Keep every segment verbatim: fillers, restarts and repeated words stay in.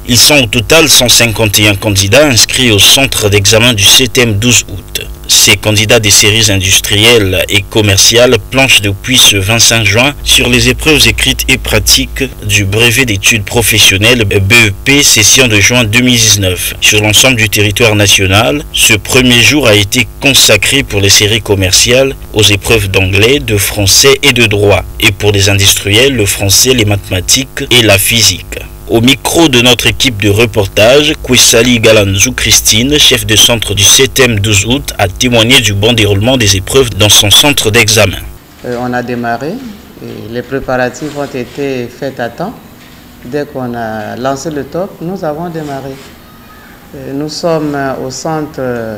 Ils sont au total cent cinquante et un candidats inscrits au centre d'examen du C T M douze août. Ces candidats des séries industrielles et commerciales planchent depuis ce vingt-cinq juin sur les épreuves écrites et pratiques du brevet d'études professionnelles B E P session de juin deux mille dix-neuf. Sur l'ensemble du territoire national, ce premier jour a été consacré pour les séries commerciales aux épreuves d'anglais, de français et de droit, et pour les industriels, le français, les mathématiques et la physique. Au micro de notre équipe de reportage, Kwesali Galanzou Christine, chef de centre du C T M douze août, a témoigné du bon déroulement des épreuves dans son centre d'examen. Euh, on a démarré et les préparatifs ont été faits à temps. Dès qu'on a lancé le top, nous avons démarré. Euh, nous sommes au centre euh,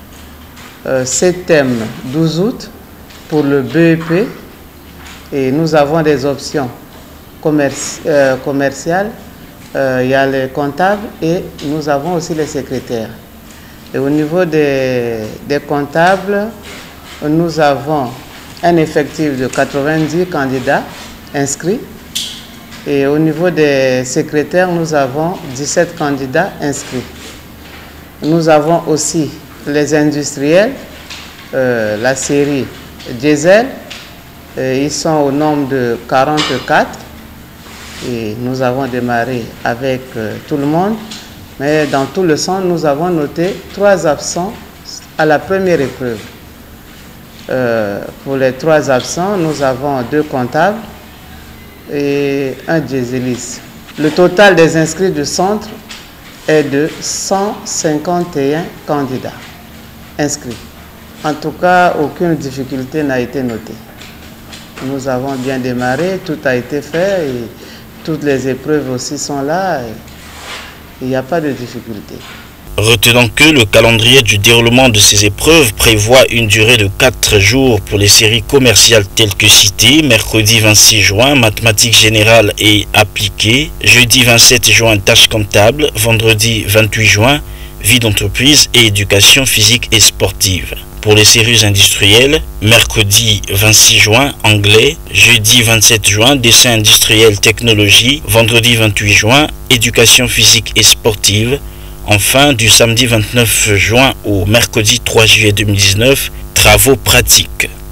C T M douze août pour le B E P et nous avons des options commerci euh, commerciales. Euh, il y a les comptables et nous avons aussi les secrétaires. Et au niveau des, des comptables, nous avons un effectif de quatre-vingt-dix candidats inscrits. Et au niveau des secrétaires, nous avons dix-sept candidats inscrits. Nous avons aussi les industriels, euh, la série diesel. Euh, ils sont au nombre de quarante-quatre. Et nous avons démarré avec euh, tout le monde, mais dans tout le centre, nous avons noté trois absents à la première épreuve. Euh, pour les trois absents, nous avons deux comptables et un dieseliste. Le total des inscrits du centre est de cent cinquante et un candidats inscrits. En tout cas, aucune difficulté n'a été notée. Nous avons bien démarré, tout a été fait et toutes les épreuves aussi sont là, il n'y a pas de difficulté. Retenons que le calendrier du déroulement de ces épreuves prévoit une durée de quatre jours pour les séries commerciales telles que citées, mercredi vingt-six juin, mathématiques générales et appliquées, jeudi vingt-sept juin, tâches comptables, vendredi vingt-huit juin, vie d'entreprise et éducation physique et sportive. Pour les séries industrielles, mercredi vingt-six juin, anglais, jeudi vingt-sept juin, dessin industriel technologie, vendredi vingt-huit juin, éducation physique et sportive. Enfin, du samedi vingt-neuf juin au mercredi trois juillet deux mille dix-neuf, travaux pratiques.